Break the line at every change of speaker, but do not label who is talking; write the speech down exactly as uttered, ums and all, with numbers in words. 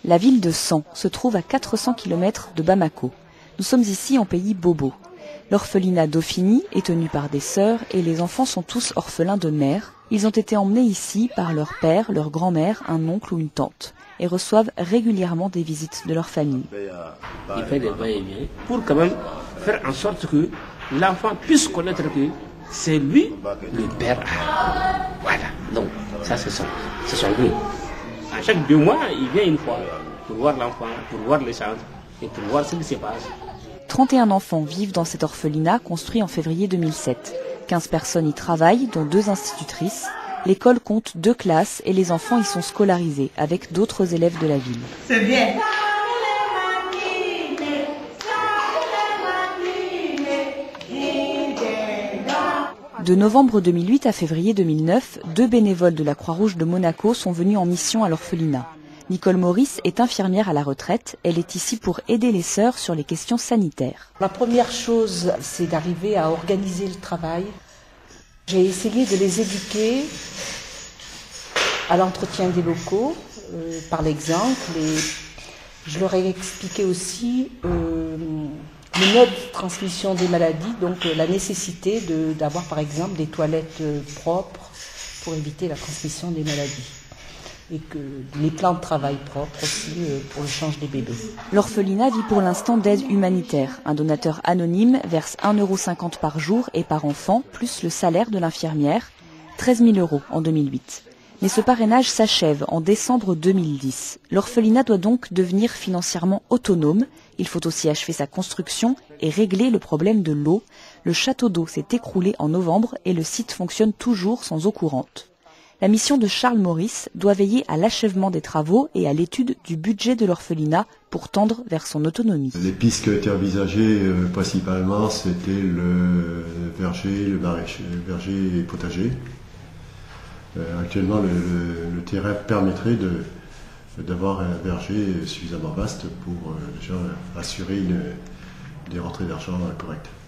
La ville de San se trouve à quatre cents kilomètres de Bamako. Nous sommes ici en pays bobo. L'orphelinat Dauphiny est tenu par des sœurs et les enfants sont tous orphelins de mère. Ils ont été emmenés ici par leur père, leur grand-mère, un oncle ou une tante et reçoivent régulièrement des visites de leur famille.
Il fait des va-et-vient pour quand même faire en sorte que l'enfant puisse connaître que c'est lui le père. Voilà, donc ça c'est son, c'est son but. À chaque deux mois, il vient une fois pour voir l'enfant, pour voir les chances et pour voir ce qui se passe.
trente et un enfants vivent dans cet orphelinat construit en février deux mille sept. quinze personnes y travaillent, dont deux institutrices. L'école compte deux classes et les enfants y sont scolarisés avec d'autres élèves de la ville.
C'est bien.
De novembre deux mille huit à février deux mille neuf, deux bénévoles de la Croix-Rouge de Monaco sont venus en mission à l'orphelinat. Nicole Maurice est infirmière à la retraite. Elle est ici pour aider les sœurs sur les questions sanitaires.
La première chose, c'est d'arriver à organiser le travail. J'ai essayé de les éduquer à l'entretien des locaux, euh, par l'exemple. Et je leur ai expliqué aussi euh, le mode de transmission des maladies, donc euh, la nécessité de, d'avoir par exemple des toilettes euh, propres pour éviter la transmission des maladies. Et que les plans de travail propres aussi euh, pour le change des bébés.
L'orphelinat vit pour l'instant d'aide humanitaire. Un donateur anonyme verse un euro cinquante par jour et par enfant, plus le salaire de l'infirmière, treize mille euros en deux mille huit. Mais ce parrainage s'achève en décembre deux mille dix. L'orphelinat doit donc devenir financièrement autonome. Il faut aussi achever sa construction et régler le problème de l'eau. Le château d'eau s'est écroulé en novembre et le site fonctionne toujours sans eau courante. La mission de Charles Maurice doit veiller à l'achèvement des travaux et à l'étude du budget de l'orphelinat pour tendre vers son autonomie.
Les pistes qui ont été envisagées euh, principalement, c'était le verger, le maraîcher, verger et potager. Euh, actuellement, le, le, le terrain permettrait de, d'avoir un verger suffisamment vaste pour euh, déjà assurer une, des rentrées d'argent correctes.